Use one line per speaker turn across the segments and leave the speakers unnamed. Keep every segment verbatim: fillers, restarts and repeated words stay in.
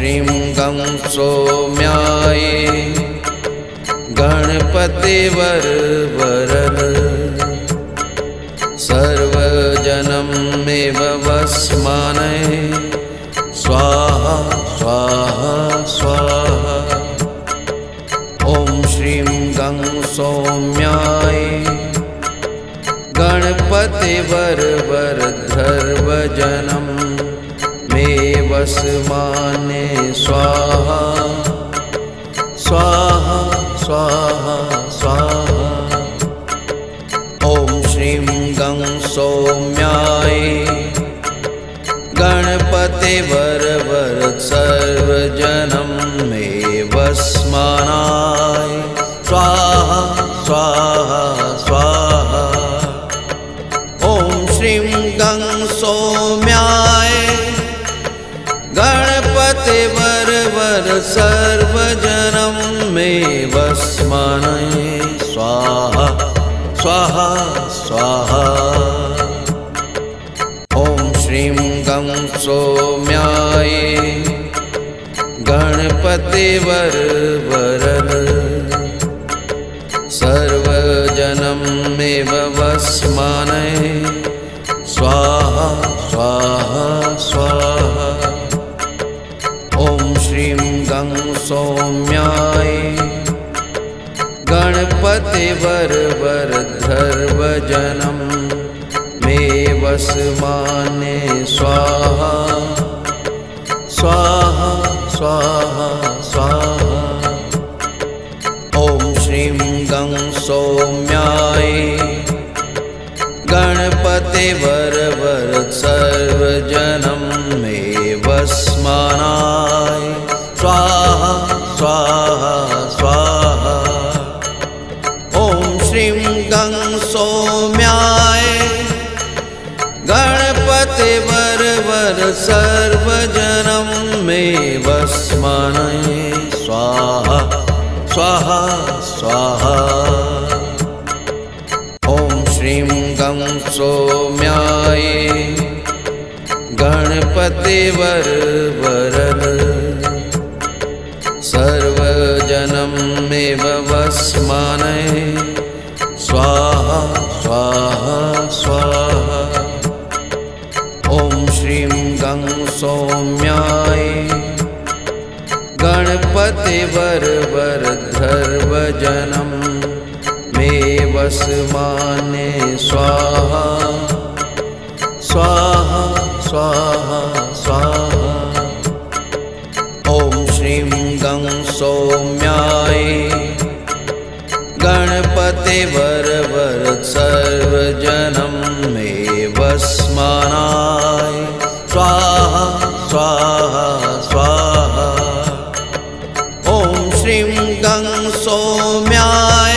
श्रीं गं सौम्याय गणपतिवर वरद सर्वजनमेव वस्मानय स्वाहा स्वाहा स्वाहा। ॐ श्रीं गं सौम्याय गणपतिवर वरदर्वजनं मे वस्माने स्वाहा स्वाहा स्वाहा स्वाहा। ॐ श्रीं गं सौम्याय गणपतिवर वरद सर्वजनं मे वस्मानाय स्वाहा स्वाहा स्वाहा। ॐ श्रीं गं सौम्याय गणपतिवर वरद सर्वजनं मे वस्मानाय स्वाहा स्वाहा स्वाहा। ॐ श्रीं गं सौम्याय गणपतिवर वरद सर्वजनमेव वस्मानय स्वाहा स्वाहा स्वाहा। ॐ श्रीं गं सौम्याय गणपतिवर वरदर्वजनं मे वस्माने स्वाहा स्वाहा स्वाहा स्वाहा। ॐ श्रीं गं सौम्याय गणपतिवर वरद सर्वजनं मे वस्मानाय स्वाहा स्वाहा स्वाहा। ॐ श्रीं गं सौम्याय गणपतिवर वरद सर्वजनं मे वस्मानय स्वाहा स्वाहा स्वाहा। ॐ श्रीं गं सौम्याय गणपतिवर वरद सर्वजनमेव वस्मानय स्वाहा स्वाहा स्वाहा। ॐ श्रीं गं सौम्याय गणपतिवर वरदर्वजनं मे वस्माने स्वाहा स्वाहा स्वाहा स्वाहा। ॐ श्रीं गं सौम्याय गणपतिवर वरद सर्वजनं मे वस्मानाय स्वाहा स्वाहा स्वाहा। ॐ श्रीं गं सौम्याय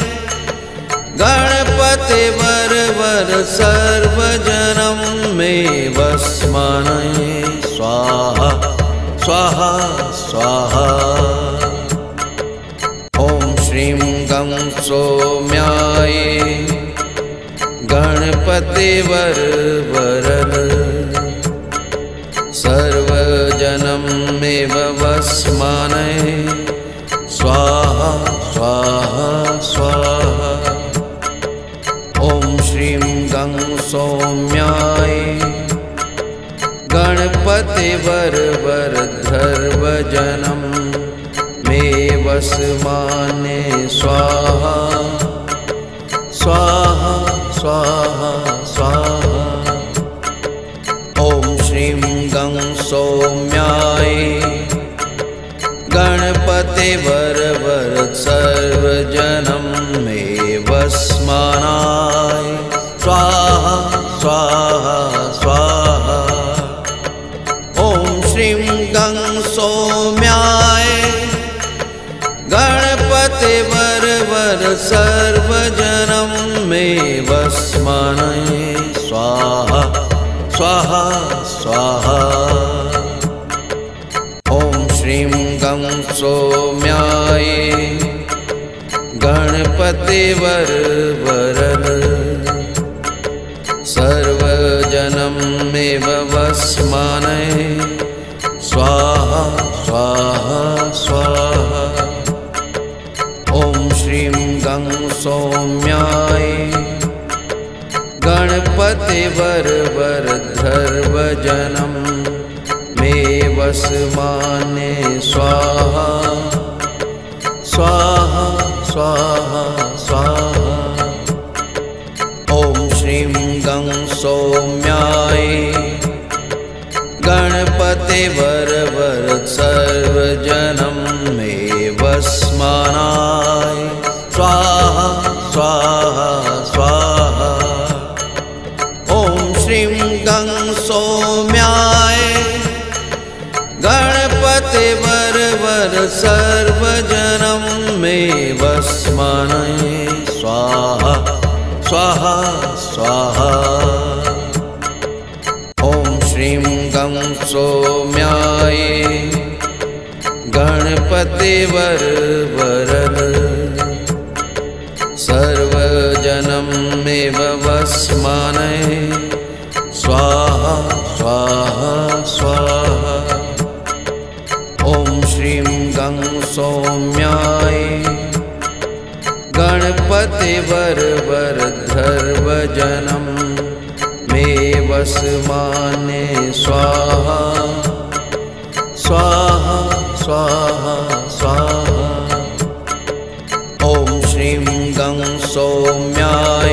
गणपतिवर वरद सर्वजनं मे वस्मानय स्वाहा स्वाहा स्वाहा। ॐ श्रीं गं सौम्याय गणपतिवर वरद सर्वजनमेव वस्मानय स्वाहा स्वाहा स्वाहा। ॐ श्रीं गं सौम्याय गणपतिवर वरदर्वजनं मे वस्माने स्वाहा स्वाहा स्वाहा स्वाहा। ॐ श्रीं गं सौम्याय गणपतिवर वरद सर्वजनं मे वस्मानाय स्वाहा स्वाहा स्वाहा। ॐ श्रीं गं सौम्याय गणपतिवर वरद सर्वजनं मे वस्मानय स्वाहा स्वाहा स्वाहा। ॐ श्रीं गं सौम्याय गणपतिवर वरद सर्वजनमेव वस्मानय स्वाहा स्वाहा स्वाहा। ॐ श्रीं गं सौम्याय गणपतिवरवरधर्वजनं मे वसमाने स्वाहा स्वाहा स्वाहा स्वाहा। ॐ श्रीं गं सौम्याय गणपतिवरवरसर्वजनं मे वसमानाय स्वाहा स्वाहा स्वाहा। ॐ श्रीं गं सौम्याय गणपतिवरवरसर्वजनं मे वसमानाय स्वाहा स्वाहा स्वाहा। ॐ श्रीं गं सौम्याय गणपतिवरवरद सर्वजनं मे वसमानाय स्वाहा स्वाहा स्वाहा। ॐ श्रीं गं सौम्याय गणपतिवरवरधर्वजनं मे वसमाने स्वाहा स्वाहा स्वाहा स्वाहा। ॐ श्रीं गं सौम्याय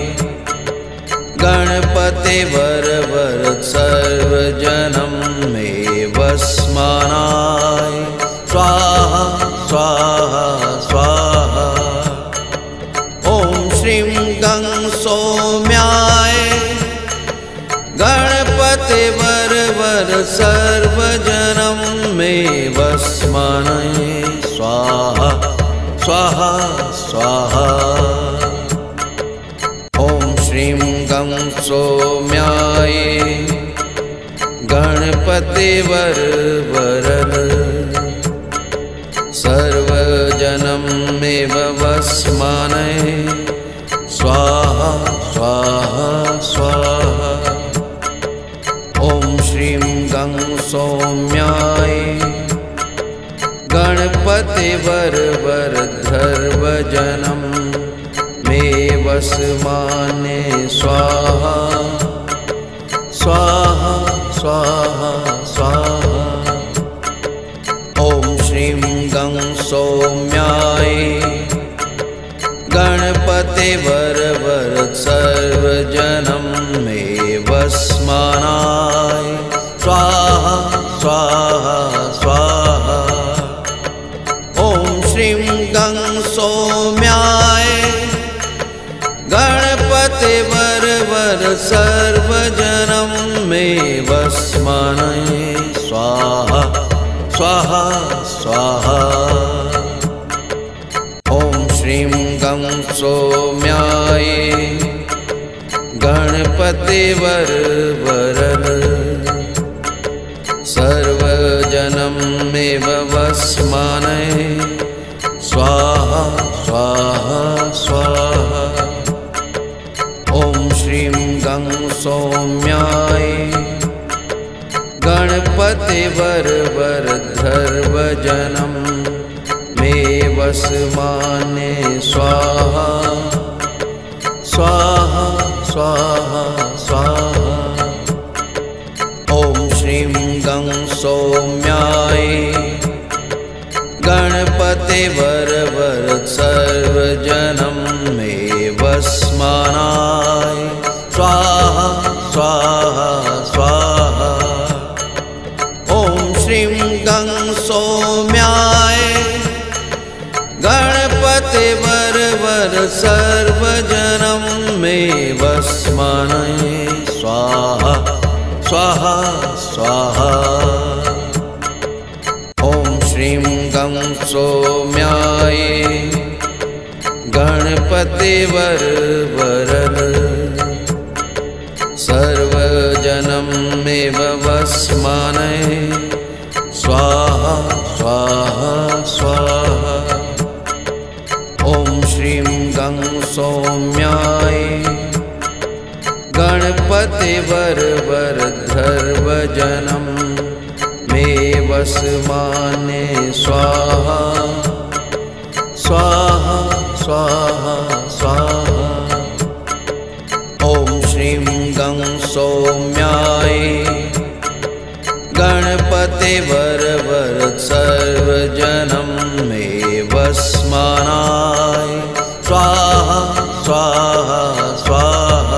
गणपतिवरवरसर्वजनं मे वसमानाय स्वाहा स्वाहा स्वाहा। ॐ श्रीं गं सौम्याय गणपतिवरवरसर्वजनं मे वसमानाय स्वाहा स्वाहा स्वाहा। ॐ श्रीं गं सौम्याय गणपतिवरवरद सर्वजनं मे वसमानाय स्वाहा स्वाहा स्वाहा। ॐ श्रीं गं सौम्याय गणपतिवरवरधर्वजनं मे वसमाने स्वाहा स्वाहा स्वाहा स्वाहा। ॐ श्रीं गं सौम्याय गणपतिवरवरसर्वजनं मे वसमानाय स्वाहा स्वाहा स्वाहा। ॐ श्रीं गं सौम्याय गणपतिवरवरसर्वजनं मे वसमानाय स्वाहा स्वाहा स्वाहा। ॐ श्रीं गं सौम्याय गणपतिवरवरद सर्वजनं मे वसमानाय स्वाहा स्वाहा स्वाहा। ॐ श्रीं गं सौम्याय गणपतिवरवरधर्वजनं मे वसमाने स्वाहा स्वाहा स्वाहा स्वाहा। ॐ श्रीं गं सौम्याय गणपतिवरवरसर्वजनं मे वसमानाय स्वाहा स्वाहा स्वाहा। ॐ श्रीं गं सौम्याय गणपतिवरवरसर्वजनं मे वसमानाय स्वाहा स्वाहा स्वाहा। ॐ श्रीं गं सौम्याय गणपतिवरवरद सर्वजनं मे वसमानाय स्वाहा स्वाहा स्वाहा। ॐ श्रीं गं सौम्याय गणपतिवरवरधर्वजनं मे वसमाने स्वाहा स्वाहा स्वाहा स्वाहा। ॐ श्रीं गं सौम्याय गणपते वरवर सर्वजनं मे वस्मानाय स्वाहा स्वाहा स्वाहा।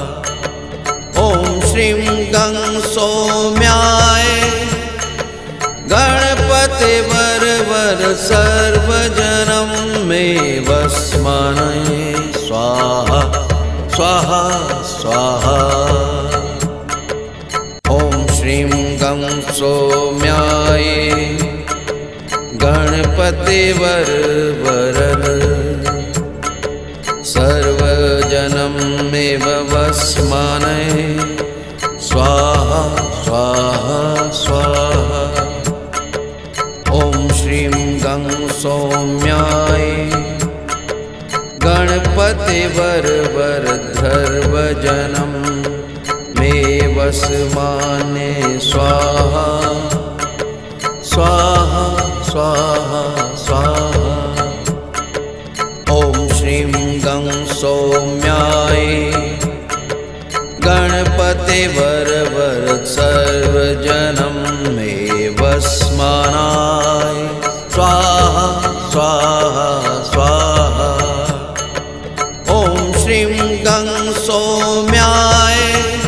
ॐ श्रीं गं सौम्याय गणपते वरवर सर्वजनं मे वस्मानाय स्वाहा स्वाहा स्वाहा। ॐ श्रीं गं सौम्याय गणपते वरवर सर्वजनं मे वस्मानाय स्वाहा स्वाहा स्वाहा। ॐ श्रीं गं सौम्याय गणपते वरवर सर्वजनं मे वस्माने स्वाहा स्वाहा स्वाहा स्वाहा। ॐ श्रीं गं सौम्याय गणपते वरवर सर्वजनं मे वस्मानाय स्वाहा स्वाहा स्वाहा। ॐ श्रीं गं सौम्याय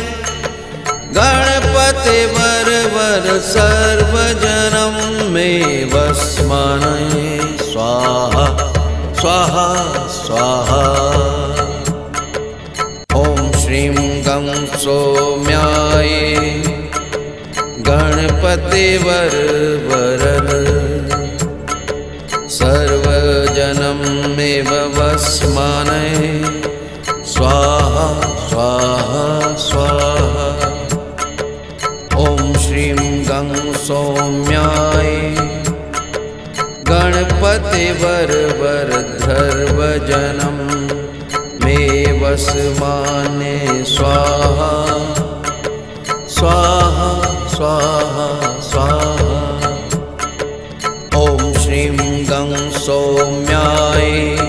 गणपते वरवर सर्वजनं मे वस्मानाय स्वाहा स्वाहा स्वाहा। ॐ श्रीं गं सौम्याय गणपते वरवर सर्वजनं मे वस्मानाय स्वाहा स्वाहा स्वाहा। ॐ श्रीं गं सौम्याय गणपते वरवर सर्वजनं मे वस्माने स्वाहा स्वाहा स्वाहा स्वाहा। ॐ श्रीं गं सौम्याय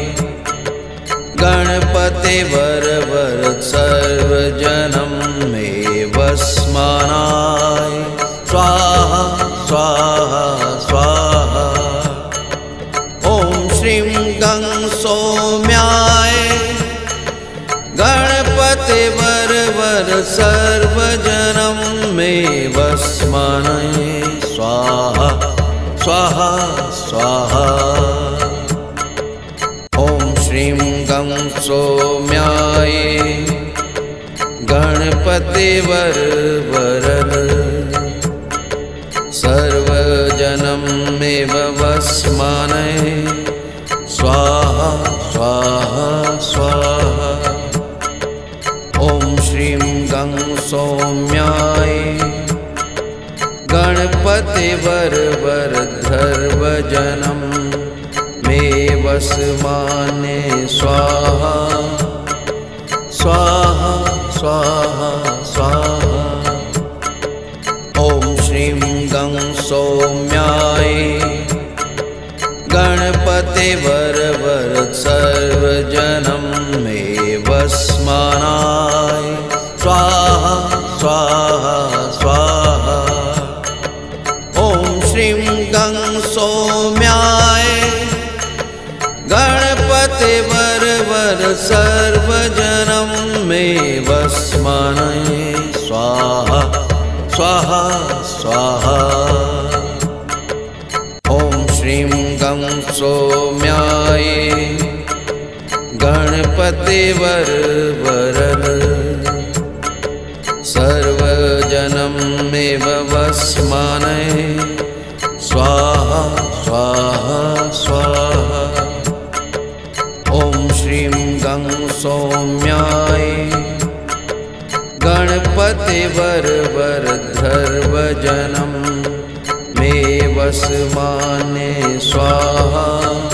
गणपते वरवर सर्वजनं मे वस्मानाय स्वाहा स्वाहा स्वाहा। ॐ श्रीं गं सौम्याय गणपते वरवर सर्वजनं मे वस्मानाय स्वाहा स्वाहा स्वाहा। ॐ श्रीं गं सौम्याय गणपते वरवर सर्वजनं मे वस्मानाय स्वाहा स्वाहा स्वाहा। ॐ श्रीं गं सौम्याय गणपते वरवर सर्वजनं मे वस्माने स्वाहा स्वाहा स्वाहा स्वाहा। ॐ श्रीं गं सौम्याय गणपते वरवर सर्वजनं मे वस्मानाय स्वाहा स्वाहा स्वाहा। ॐ श्रीं गं सौम्याय गणपते वरवर सर्वजनं मे वस्मानाय स्वाहा स्वाहा स्वाहा। ॐ श्रीं गं सौम्याय गणपते वरवर सर्वजनं मे वस्मानाय स्वाहा स्वाहा स्वाहा। ॐ श्रीं गं सौम्याय गणपते वरवर सर्वजनं मे वस्माने स्वाहा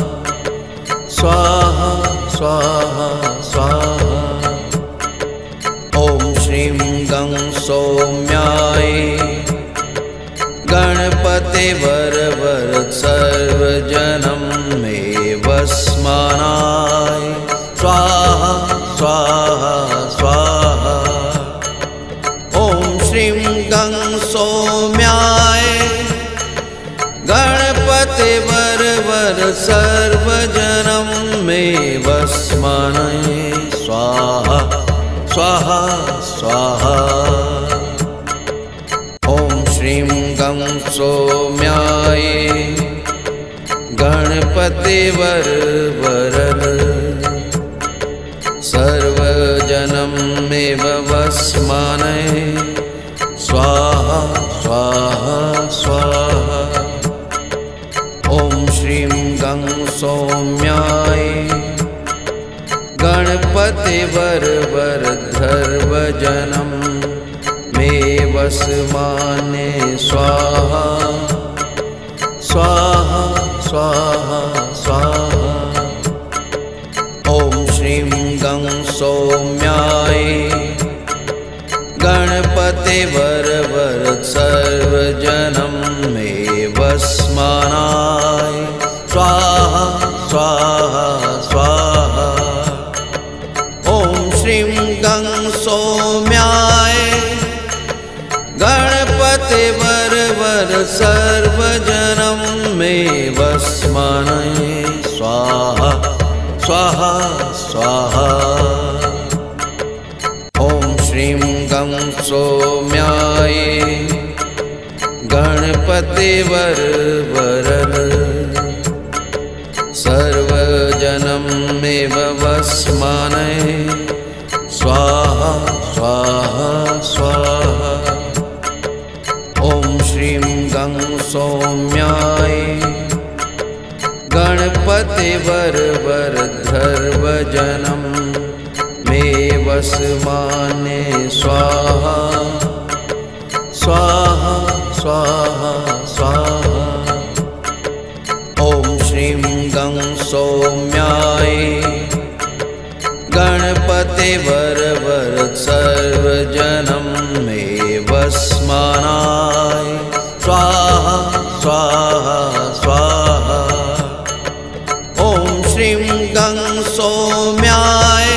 स्वाहा स्वाहा स्वाहा। ॐ श्रीं गं सौम्याय गणपते गणपते वरवर सर्वजनं मे वस्मानाय स्वाहा स्वाहा स्वाहा। ॐ श्रीं गं सौम्याय गणपते वरवर सर्वजनं मे वस्मानाय स्वाहा स्वाहा स्वाहा। ॐ श्रीं गं सौम्याय गणपते वरवर सर्वजनं मे वस्मानाय स्वाहा स्वाहा स्वाहा। ॐ श्रीं गं सौम्याय गणपते वरवर सर्वजनं मे वस्मानाय स्वाहा स्वाहा स्वाहा स्वाहा। ॐ श्रीं गं सौम्याय गणपते वरवर सर्वजनं मे वस्मानाय स्वाहा स्वाहा स्वाहा। ॐ श्रीं गं सौम्याय गणपते वरवर सर्वजनं मे वस्मानाय स्वाहा स्वाहा स्वाहा। ॐ श्रीं गं सौम्याय गणपते वरवर सर्वजनं मे वस्मानाय स्वाहा स्वाहा स्वाहा। ॐ श्रीं गं सौम्याय गणपते वरवर सर्वजनं मे वस्मानाय स्वाहा स्वाहा स्वाहा स्वाहा। ॐ श्रीं गं सौम्याय गणपते वरवर सर्वजनं मे वस्मानाय स्वाहा स्वाहा स्वाहा। ॐ श्रीं गं सौम्याय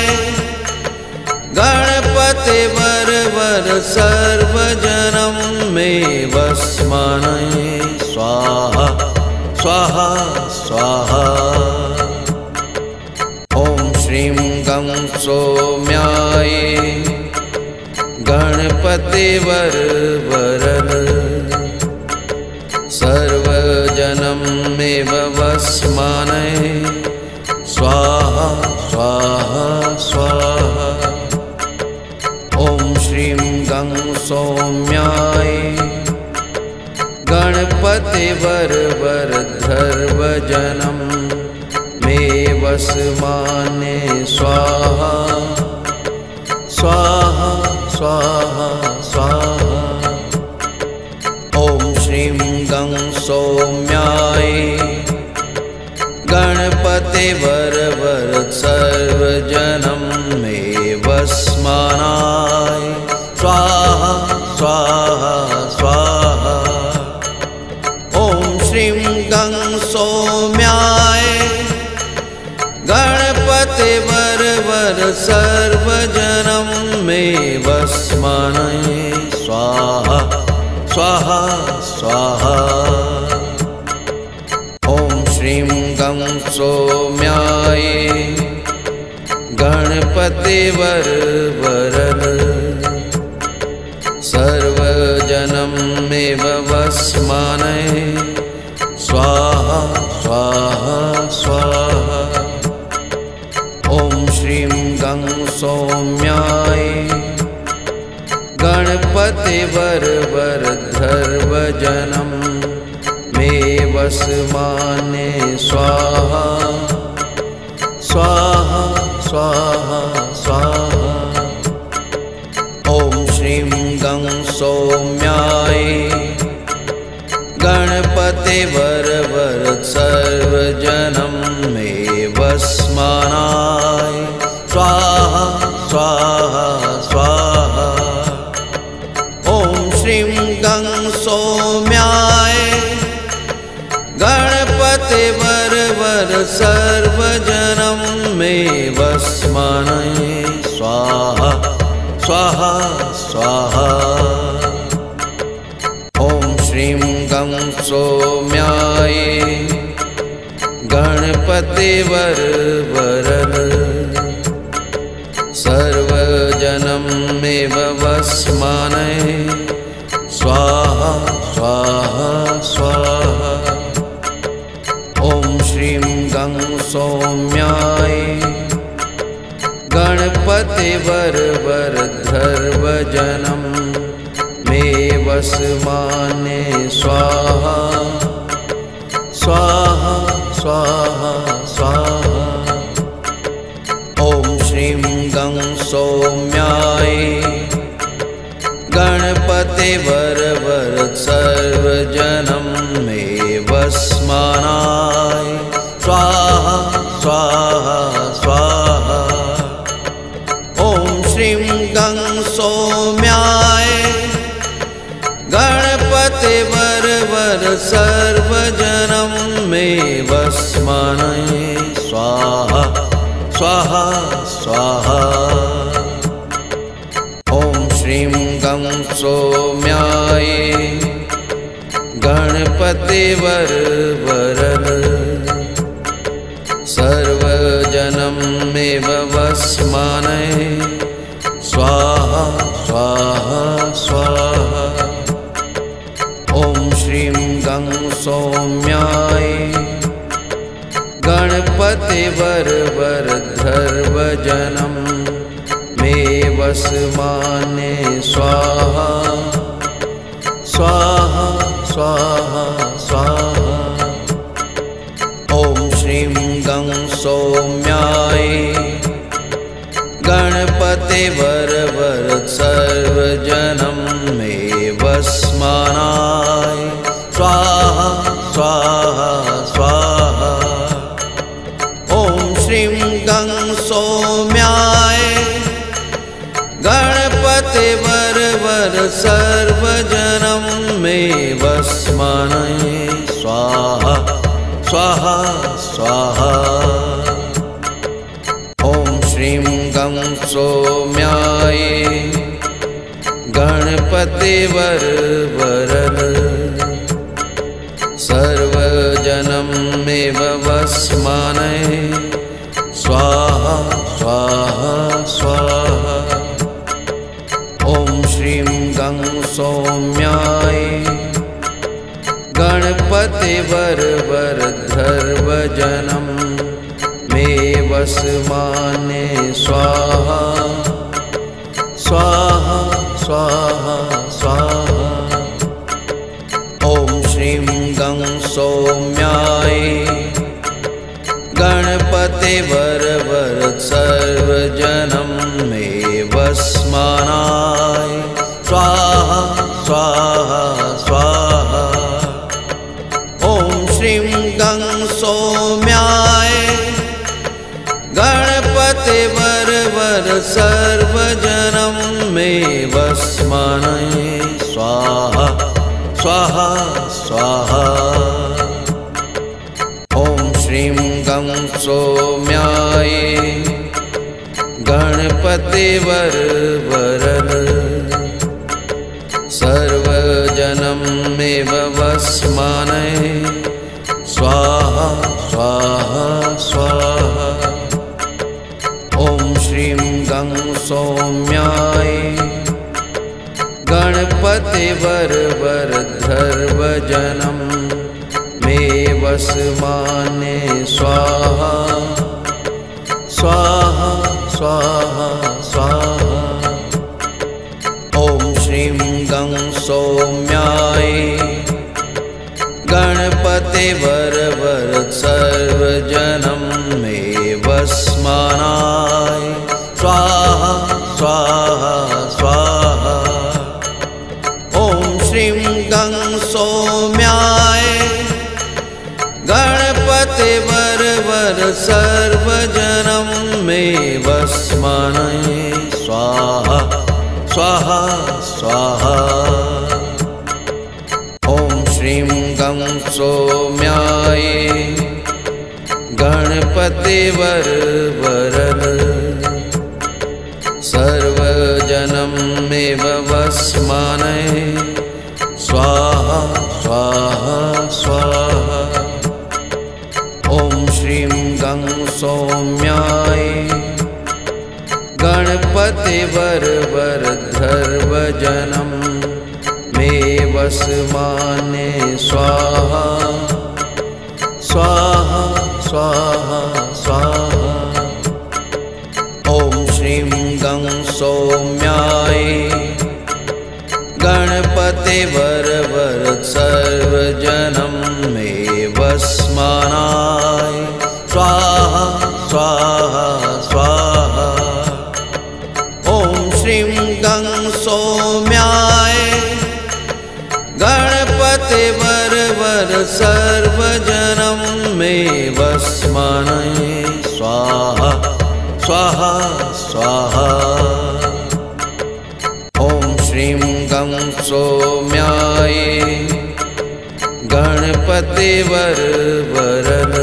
गणपते वरवर सर्वजनं मे वस्मानाय स्वाहा स्वाहा स्वाहा। ॐ श्रीं गं सौम्याय गणपते वरवर सर्वजनं मे वस्मानाय स्वाहा स्वाहा स्वाहा। ॐ श्रीं गं सौम्याय गणपते वरवर सर्वजनं मे वस्मानाय स्वाहा स्वाहा स्वाहा स्वाहा। ॐ श्रीं गं सौम्याय गणपते वरवर सर्वजनं मे वस्मानाय स्वाहा स्वाहा स्वाहा। ॐ श्रीं गं सौम्याय गणपते वरवर सर्वजनं मे वस्मानाय स्वाहा स्वाहा स्वाहा। ॐ श्रीं गं सौम्याय गणपते वरवर सर्वजनं मे वस्मानाय स्वाहा स्वाहा स्वाहा। ॐ श्रीं गं सौम्याय गणपते वरवर सर्वजनं मे वस्मानाय स्वाहा स्वाहा स्वाहा स्वाहा। ॐ श्रीं गं सौम्याय गणपते वरवर सर्वजनं मे वस्मानाय स्वाहा स्वाहा स्वाहा। ॐ श्रीं गं सौम्याय वर सर्वजनम में वस्मानये स्वाहा स्वाहा स्वाहा। ओम श्रीं गं सौम्याय गणपते वर वरद सर्वजनम में वस्मानये स्वाहा स्वाहा स्वाहा। ओम श्रीं गं सौम्याय गणपते वर वरद्धर्वजनम में वस्मानये स्वाहा स्वाहा स्वाहा स्वाहा। ओम श्रीं गं सौम्याय गणपते वर वर सर्वजनम में वस्मानाय स्वाहा स्वाहा स्वाहा। ओम श्रीं गं सौम्याय गणपते वर वर सर्वजनम में वस्मानये स्वाहा स्वाहा स्वाहा। ओम श्रीं गं सौम्याय गणपते वर वरद सर्वजनम में वस्मानये स्वाहा स्वाहा स्वाहा। ओम श्रीं गं सौम्याय गणपते वर वरद्धर्वजनम में वस्मानये स्वाहा स्वाहा स्वाहा स्वाहा। ओम श्रीं गं सौम्याय गणपते वर वर सर्वजनम में वस्मानाय स्वाहा स्वाहा स्वाहा। ओम श्रीं गं सौम्याय गणपते वर वर सर्वजनम में वस्मानये स्वाहा स्वाहा स्वाहा। ओम श्रीं गं सौम्याय गणपते वर वरद सर्वजनम में वस्मानये स्वाहा स्वाहा स्वाहा। ओम श्रीं गं सौम्याय गणपते वर वरद्धर्वजनम में वस्मानये स्वाहा स्वाहा स्वाहा स्वाहा। ओम श्रीं गं सौम्याय गणपते वर वर सर्वजनम में वस्मानाय स्वाहा स्वाहा स्वाहा। ओम श्रीं गं सौम्याय गणपते वर वर सर्वजनम में वस्मानये स्वाहा स्वाहा स्वाहा। ओम श्रीं गं सौम्याय गणपते वर वरद सर्वजनम में वस्मानये स्वाहा स्वाहा स्वाहा। ओम श्रीं गं सौम्याय गणपते वर वरद्धर्वजनम में वस्मानये स्वाहा स्वाहा स्वाहा स्वाहा। ओम श्रीं गं सौम्याय गणपते वर वर सर्वजनम में वस्मानाय स्वाहा स्वाहा स्वाहा। ओम श्रीं गं सौम्याय गणपते वर वर सर्वजनम में वस्मानये स्वाहा स्वाहा स्वाहा। ओम श्रीं गं सौम्याय गणपते वर वरद सर्वजनमेव वस्मानये स्वाहा स्वाहा स्वाहा। ॐ श्रीं गं सौम्याय गणपते वर वरदर्वजनं मे वस्माने स्वाहा स्वाहा स्वाहा स्वाहा। ॐ श्रीं गं सौम्याय गणपते वर वरद सर्वजनं मे वस्मानाय स्वाहा स्वाहा स्वाहा। ॐ श्रीं गं सौम्याय गणपते वर वरद सर्वजनं मे वस्मानये स्वाहा स्वाहा स्वाहा। ॐ श्रीं गं सौम्याय गणपते वर वरद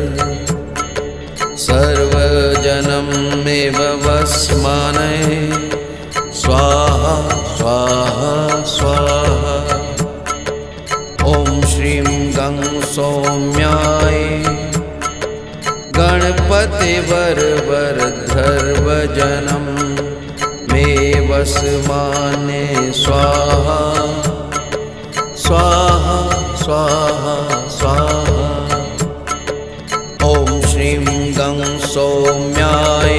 सर्वजनमेव वस्मानये स्वाहा स्वाहा स्वाहा। ॐ श्रीं गं सौम्याय गणपते वर वरदर्वजनं मे वस्माने स्वाहा स्वाहा स्वाहा स्वाहा। ॐ श्रीं गं सौम्याय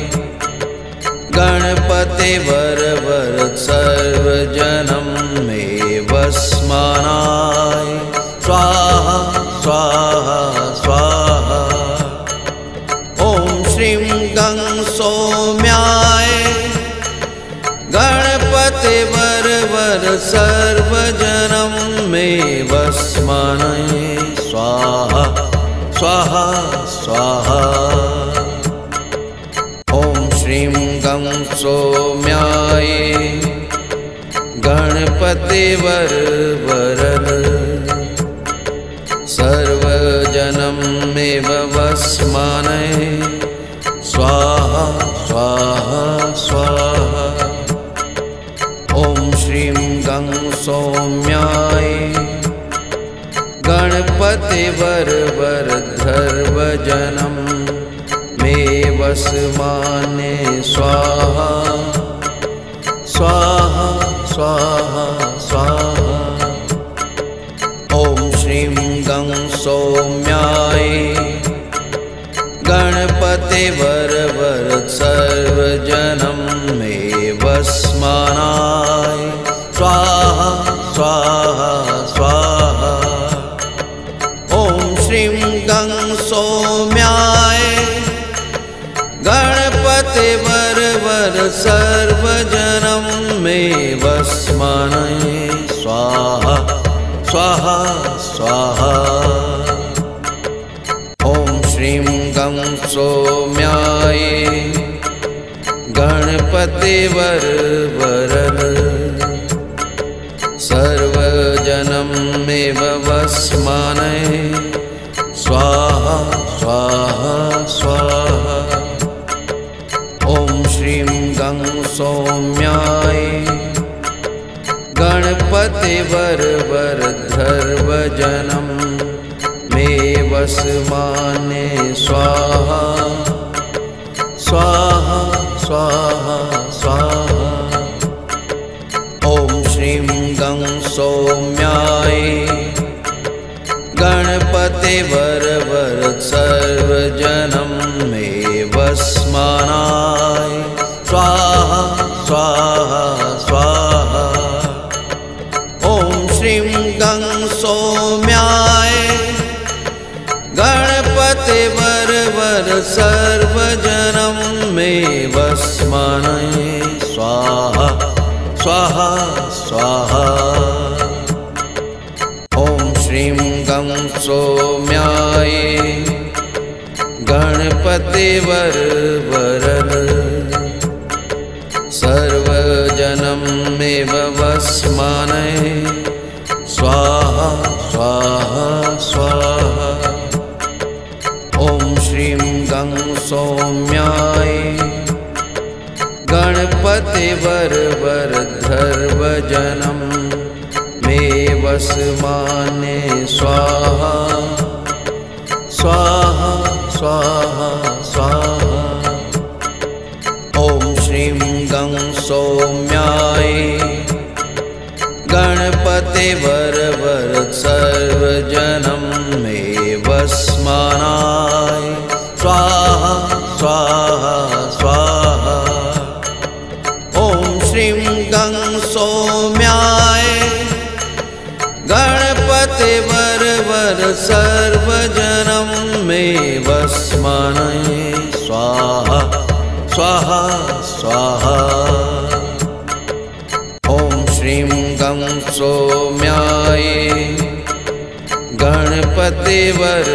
गणपते वर वरद सर्वजनं मे वस्मानाय स्वाहा स्वाहा स्वाहा। ॐ श्रीं गं सौम्याय गणपते वर वरद सर्वजनं मे वस्मानये स्वाहा स्वाहा स्वाहा। ॐ श्रीं गं सौम्याय गणपते वर वरद सर्वजनमेव वस्मानये स्वाहा स्वाहा स्वाहा। ॐ श्रीं गं सौम्याय गणपते वर वरदर्वजनं मे वस्माने स्वाहा स्वाहा स्वाहा स्वाहा। ॐ श्रीं गं सौम्याय गणपते वर वरद सर्वजनं मे वस्मानाय स्वाहा स्वाहा स्वाहा। ॐ श्रीं गं सौम्याय गणपते वर वरद सर्वजनं मे वस्मानये स्वाहा स्वाहा स्वाहा। ॐ श्रीं गं सौम्याय गणपते वर वरद सर्वजनमेव वस्मानये स्वाहा स्वाहा स्वाहा। ॐ श्रीं गं सौम्याय गणपते वर वरदर्वजनं मे वस्माने स्वाहा स्वाहा स्वाहा स्वाहा। ॐ श्रीं गं सौम्याय गणपते वर वरद सर्वजनं मे वस्मानाय स्वाहा स्वाहा स्वाहा। ॐ श्रीं गं सौम्याय गणपते वर वरद सर्वजनं मे वस्मानये स्वाहा स्वाहा स्वाहा। ॐ श्रीं गं सौम्याय गणपते वर वरद सर्वजनमेव वस्मानये स्वाहा स्वाहा स्वाहा। ॐ श्रीं सौम्याय गणपति वर वरधर्वजनं मे वसमाने स्वाहा स्वाहा स्वाहा स्वाहा। ॐ श्रीं गं सौम्याय गणपति वर सर्वजनं मे वस्मानाय स्वाहा स्वाहा स्वाहा। ॐ श्रीं गं सौम्याय गणपति वर सर्वजनं मे वस्मानाय स्वाहा स्वाहा स्वाहा। ॐ श्रीं गं सौम्याय गणपति वर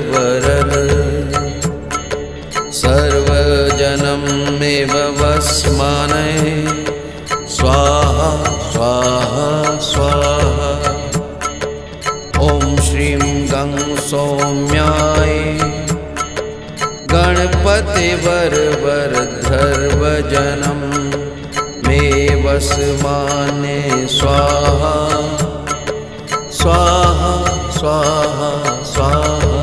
सर्वजनं मे वस्मानाय स्वाहा स्वाहा स्वाहा। ॐ श्रीं गं सौम्याय गणपति वर वरधर्वजनं मे वसमाने स्वाहा स्वाहा स्वाहा स्वाहा।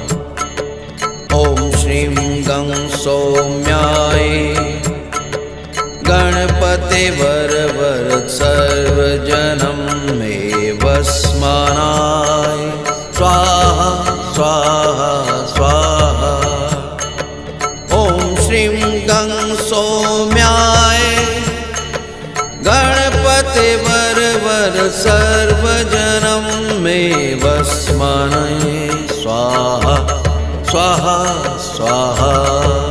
ॐ श्रीं गं सौम्याय गणपति वर सर्वजनं मे वस्मानाय स्वाहा स्वाहा स्वाहा। ॐ श्रीं गं सौम्याय गणपति वर सर्वजनं मे वस्मानाय स्वाहा स्वाहा स्वाहा।